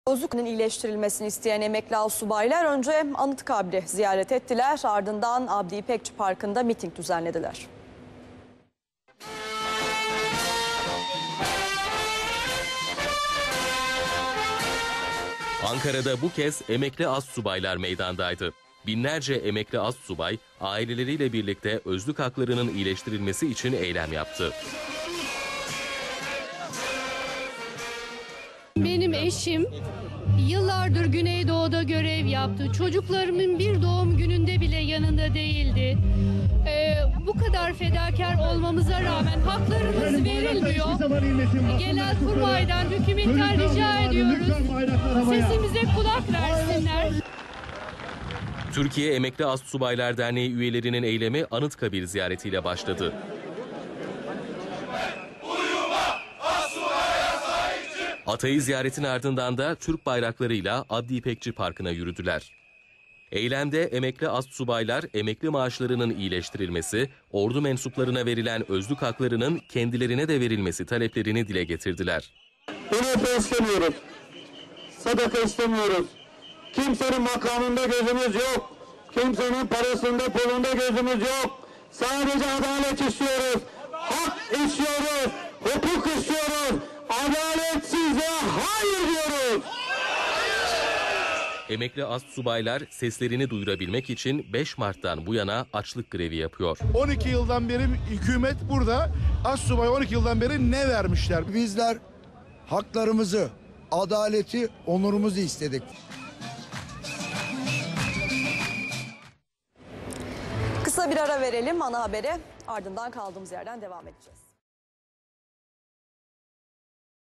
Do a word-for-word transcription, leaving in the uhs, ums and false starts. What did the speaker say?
Bozuk'un iyileştirilmesini isteyen emekli astsubaylar önce Anıtkabir'i ziyaret ettiler. Ardından Abdi İpekçi Parkı'nda miting düzenlediler. Ankara'da bu kez emekli astsubaylar meydandaydı. Binlerce emekli astsubay aileleriyle birlikte özlük haklarının iyileştirilmesi için eylem yaptı. Benim eşim yıllardır Güneydoğu'da görev yaptı. Çocuklarımın bir doğum gününde bile yanında değildi. Ee, bu kadar fedakar olmamıza rağmen haklarımız verilmiyor. Genelkurmay'dan, hükümetten rica ediyoruz. Sesimize kulak versinler. Türkiye Emekli Astsubaylar Derneği üyelerinin eylemi Anıtkabir ziyaretiyle başladı. Atay'ı ziyaretin ardından da Türk bayraklarıyla Abdi İpekçi Parkı'na yürüdüler. Eylemde emekli astsubaylar emekli maaşlarının iyileştirilmesi, ordu mensuplarına verilen özlük haklarının kendilerine de verilmesi taleplerini dile getirdiler. Bunu istemiyoruz. Sadaka istemiyoruz. Kimsenin makamında gözümüz yok. Kimsenin parasında, pulunda gözümüz yok. Sadece adalet istiyoruz. Hak istiyoruz. Hukuk istiyoruz. Adaletsizliğe hayır diyoruz. Emekli astsubaylar seslerini duyurabilmek için beş Mart'tan bu yana açlık grevi yapıyor. on iki yıldan beri hükümet burada. Astsubay on iki yıldan beri ne vermişler? Bizler haklarımızı, adaleti, onurumuzu istedik. Kısa bir ara verelim ana habere, ardından kaldığımız yerden devam edeceğiz.